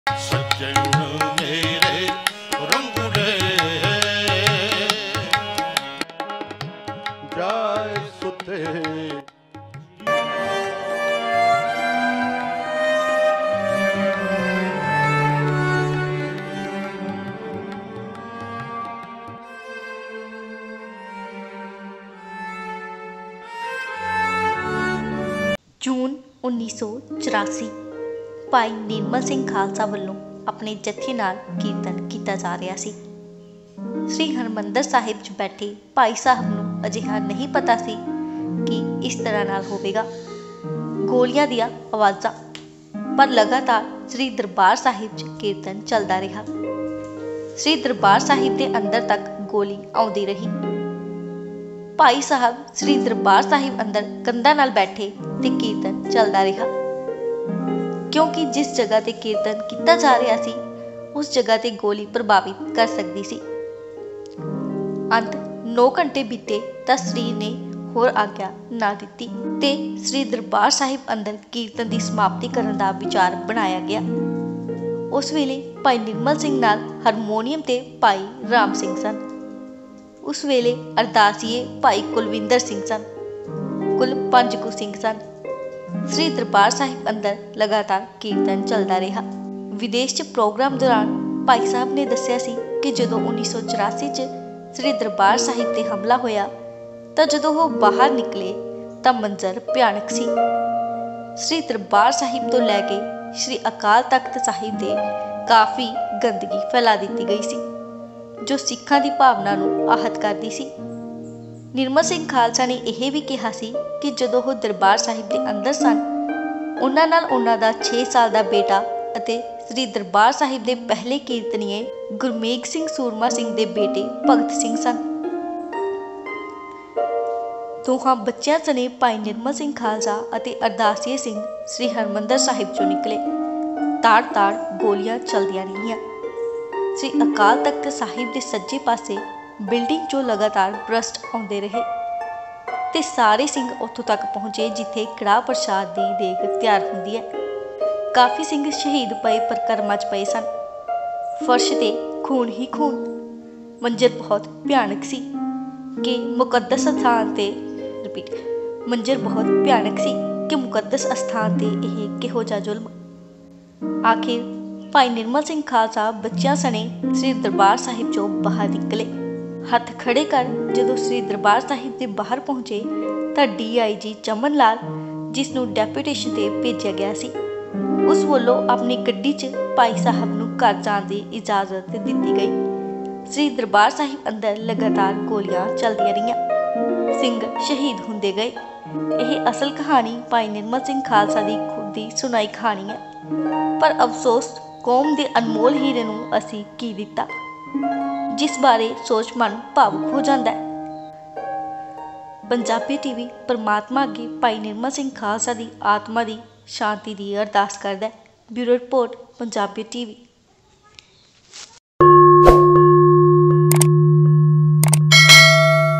सज्जन मेरे रंगुले जाय सुते जून 1984 भाई निर्मल सिंह खालसा वालों अपने जत्थे नाल कीर्तन किया जा रहा सी। श्री हरमंदर साहिब च बैठे भाई साहब नूं अजिहा नहीं पता सी कि इस तरह नाल होवेगा। गोलियां दियां आवाज़ां, पर लगातार श्री दरबार साहिब च कीर्तन चलदा रहा। श्री दरबार साहिब के अंदर तक गोली आउंदी रही। भाई साहब श्री दरबार साहिब अंदर कंधा नाल बैठे ते कीर्तन चलदा रहा, क्योंकि जिस जगह ते कीर्तन किया जा रहा सी उस जगह ते गोली प्रभावित कर सकती सी। अंत 9 घंटे बीते तां श्री ने होर आग्या ना दिती ते श्री दरबार साहिब अंदर कीर्तन की समाप्ति करने का विचार बनाया गया। उस वेले भाई निर्मल सिंह नाल हारमोनीयम ते भाई राम सिंह सन। उस वेले अरदासीए भाई कुलविंदर सिंह सन। कुल 5 कुछ सिंह सन। श्री दरबार साहिब अंदर लगातार कीर्तन चलता रहा। विदेश च प्रोग्राम दौरान भाई साहब ने दस्सिया सी कि जदों 1984 च श्री दरबार साहिब ते हमला होया तां जदों वो बाहर निकले तां मंजर भयानक सी। श्री दरबार साहिब तो लैके श्री अकाल तख्त साहिब दे काफ़ी गंदगी फैला दी गई सी, जो सिखां दी भावना नूं आहत करदी सी। निर्मल सिंह खालसा ने यह भी कहा सी कि जदों वो दरबार साहिब के अंदर सन, उन्हां नाल उन्हां दा 6 साल का बेटा अते श्री दरबार साहिब के पहले कीर्तनीय गुरमेग सिंह सूरमा सिंह के बेटे भगत सिंह सन। दोहां बच्चों सने भाई निर्मल सिंह खालसा अते अरदासीए सिंह श्री हरमंदर साहिब चों निकले। ताड़ ताड़ गोलियां चलदियां रहियां। श्री अकाल तख्त साहिब के सज्जे पासे बिल्डिंग चों लगातार ब्रस्ट आउंदे रहे ते सारे सिंह उत्थों तक पहुंचे जिथे कड़ाह प्रसाद की देग तैयार हुंदी है। काफ़ी सिंह शहीद पए परिक्रमा च पए सन। फर्श ते खून ही खून। मंजर बहुत भयानक सी कि मुकद्दस स्थान ते मंजर बहुत भयानक सी कि मुकद्दस स्थान ते यह किहो जिहा जुल्म। आखिर भाई निर्मल सिंह खालसा बच्चों सने श्री दरबार साहिब चों बाहर निकले। हथ खड़े कर जदों श्री दरबार साहिब के बाहर पहुंचे तो DIG चमन लाल, जिसनों डेपूटेशन ते भेजा गया सी, उस वल्लों अपनी गड्डी च भाई साहब नूं घर जाण दी इजाजत दी गई। श्री दरबार साहिब अंदर लगातार गोलियां चलदियां रहियां। सिंह शहीद हुंदे गए। यह असल कहानी भाई निर्मल सिंह खालसा की खुद की सुनाई कहानी है, पर अफसोस कौम के अनमोल हीरे नूं असीं की दिता, जिस बारे सोच मन भावुक हो जाता है। पंजाबी TV परमात्मा अगे भाई निर्मल सिंह खालसा की आत्मा की शांति की अरदास करदा है। Bureau report Punjabi TV।